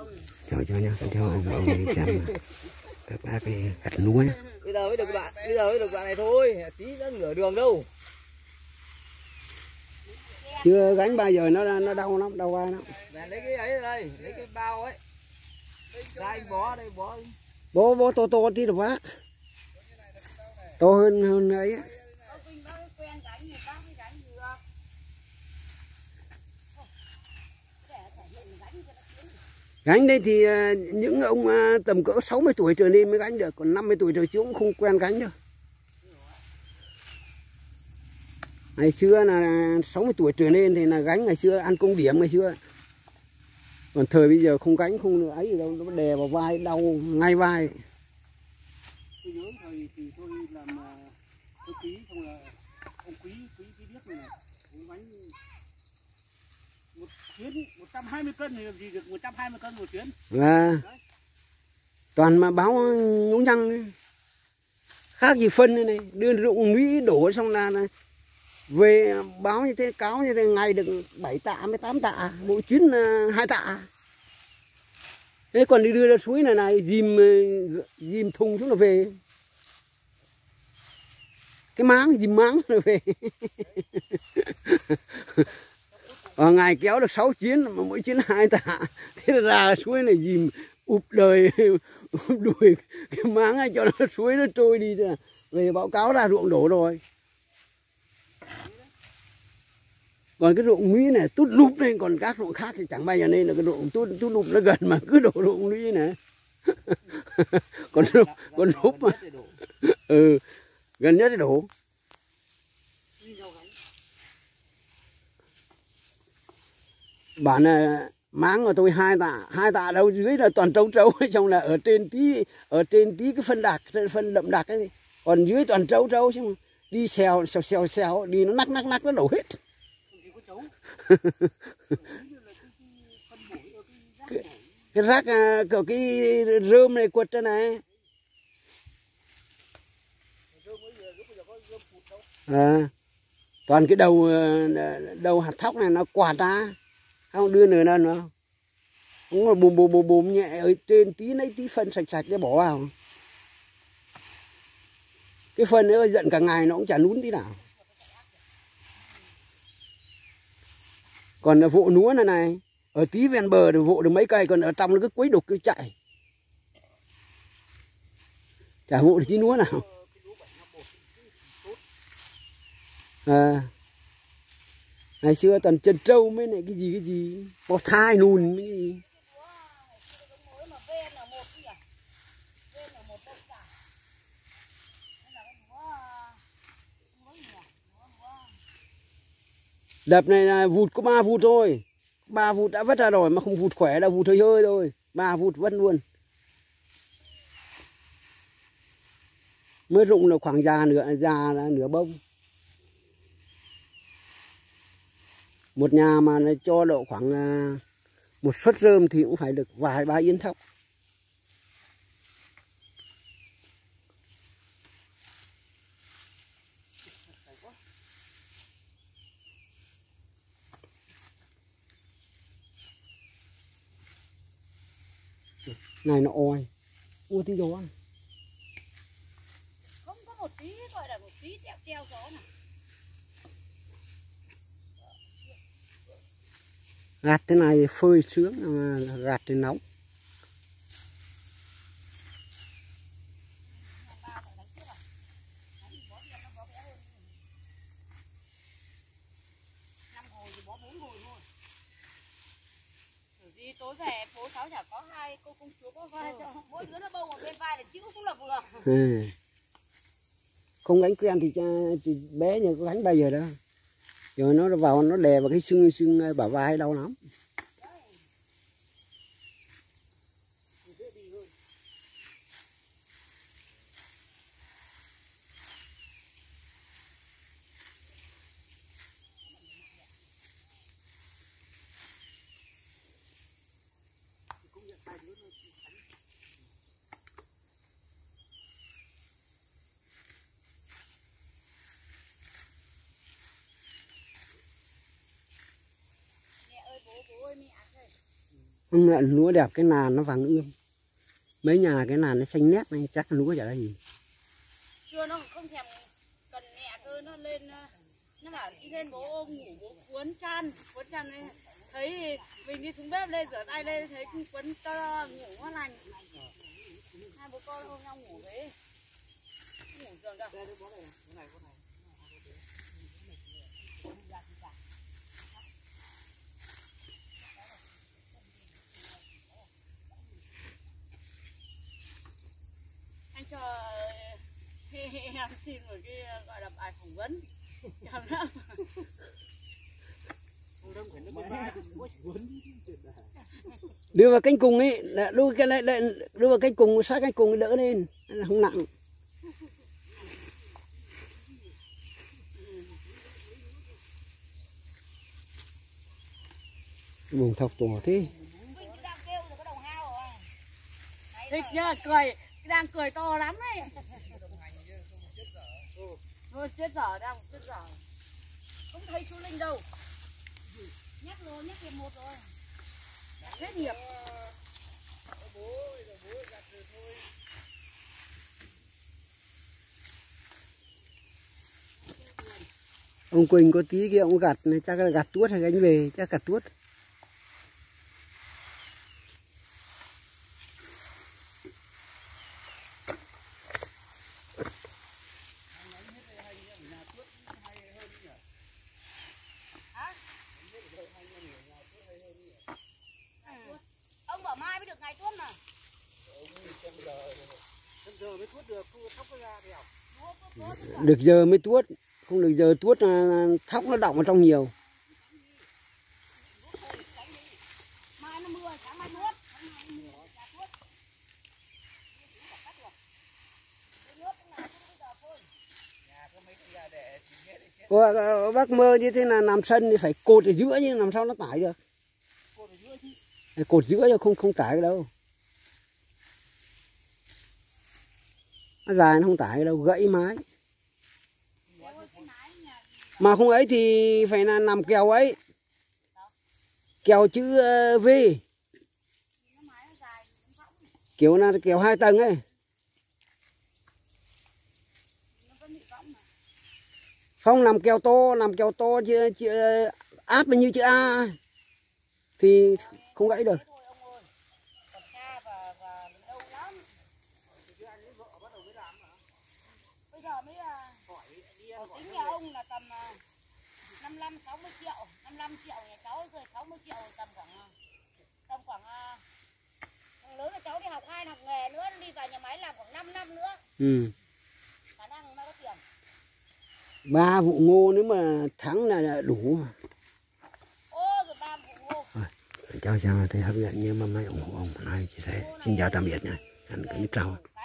cho nhá, theo ông đi xem các bác cái gặt lúa nhá. Bây giờ mới được đoạn này thôi, tí nó nửa đường đâu. Chưa gánh bao giờ nó đau lắm, đau vai lắm. Về lấy cái ấy đây, lấy cái bao ấy. Ra anh bó đây, bó. Bó to tí được bác. To hơn ấy. Gánh đây thì những ông tầm cỡ 60 tuổi trở lên mới gánh được, còn 50 tuổi trở xuống cũng không quen gánh được. Ngày xưa là 60 tuổi trở lên thì là gánh, ngày xưa ăn công điểm ngày xưa. Còn thời bây giờ không gánh không ấy gì đâu, nó đè vào vai, đau ngay vai. Tôi nhớ thời thì tôi làm cơ khí, xong là ông quý biết rồi này, ông gánh một chuyến 120 cân thì làm gì được 120 cân một chuyến. Toàn mà báo nhúng nhăng khác gì phân này, đưa ruộng lũy đổ xong là về báo như thế, cáo như thế, ngày được 7 tạ 18 tạ, mỗi chuyến 2 tạ. Thế còn đi đưa ra suối này dìm thùng xuống là về. Cái máng dìm máng là về. Ngày kéo được 6 chuyến mà mỗi chuyến 2 tạ. Thế là ra suối này dìm ụp đời ụp đuổi cái máng ấy cho nó suối nó trôi đi, về báo cáo ra ruộng đổ rồi. Còn cái ruộng lũy này tút lúp lên, còn các ruộng khác thì chẳng bao giờ nên là cái ruộng tút lúp nó gần mà cứ đổ ruộng lũy này. còn lúp mà gần nhất thì đổ. Bản là máng của tôi 2 tạ đâu, dưới là toàn trấu xong là ở trên tí cái phân đậm đặc ấy, còn dưới toàn trấu chứ mà đi xèo đi nó nắc nó đổ hết. cái rác kiểu cái rơm này quật ra này. Toàn cái đầu hạt thóc này nó quạt ra, không đưa nửa lần nữa, cũng là bùm nhẹ ở trên tí lấy tí phân sạch để bỏ vào. Cái phân ấy giận cả ngày nó cũng chả nún tí nào. Còn vụ lúa này ở tí ven bờ thì vụ được mấy cây, còn ở trong nó cứ quấy đục cứ chạy, chả vụ được tí lúa nào. Ngày xưa toàn chân trâu mới này cái gì bò thai nùn mới cái gì. Đập này là vụt có 3 vụt thôi, 3 vụt đã vất ra rồi, mà không vụt khỏe đâu, vụt hơi thôi, 3 vụt vất luôn. Mới rụng là khoảng già là nửa bông. Một nhà mà cho độ khoảng một suất rơm thì cũng phải được vài 3 yến thóc. Này nó oi, ui tí gió này. Không có một tí, gọi là một tí teo gió này. Gạt thế này phơi sướng, gạt thì nóng. Tối về phố cháu chả có 2 cô công chúa có vai cho mỗi đứa nó bông ở bên vai là chịu cũng là vừa. Không gánh quen thì bé như có gánh bao giờ đâu, rồi nó vào nó đè vào cái xương bả vai đau lắm. Bố ơi mẹ ơi. Ông lại lúa đẹp, cái nàn nó vàng ươm. Mấy nhà cái nàn nó xanh nét này chắc là lúa chả là gì. Chưa nó không thèm cần nhẹ cơ, nó lên nó bảo đi lên bố ôm ngủ, bố cuốn chăn này. Thấy mình đi xuống bếp lên rửa tay lên thấy cuốn cho ngủ ngon lành. Hai bố con ôm nhau ngủ đấy. Ngủ giường đâu. Anh cho em xin một cái gọi là bài phỏng vấn. Chào lắm. Đưa vào cánh cùng ấy, đưa vào cánh cùng, sát cánh cùng đỡ lên, là không nặng. Buồng thọc tổ thế. Thích nhá, cười, đang cười to lắm đấy. Thôi chết dở, đang chết dở. Không thấy chú Linh đâu. Nhắc thêm một rồi. Hết nghiệp. Ông Quỳnh có tí kia ông gặt này, chắc là gặt tuốt hay gánh về, chắc gặt tuốt. Ông bảo mai mới được ngày tuốt mà. Giờ mới tuốt được, không thóc nó ra đèo. Được giờ mới tuốt, không được giờ tuốt thóc nó đọng ở trong nhiều. Mai nó mưa, sáng mai tuốt. Bác mơ như thế là làm sân thì phải cột ở giữa nhưng làm sao nó tải được. Cột giữa chứ không tải cái đâu. Nó dài nó không tải cái đâu, gãy mái. Mà không ấy thì phải là làm kèo ấy. Kèo chữ V. Kiểu là kèo 2 tầng ấy. Không làm kèo to chứ áp như chữ A thì không gãy được. Bây giờ mới tính nhà ông là tầm 55-60 triệu, 55 triệu nhà cháu rồi 60 triệu tầm khoảng thằng lớn là cháu đi học 2 học nghề nữa, đi vào nhà máy làm khoảng 5 năm nữa. Ừ. Khả năng nó có tiền. 3 vụ ngô nếu mà thắng là đủ mà. Ô rồi 3 vụ ngô. Chào thấy hấp dẫn nhưng mà mấy ủng hộ ông này chỉ thế. Xin chào tạm biệt nha. Hẹn gặp lại.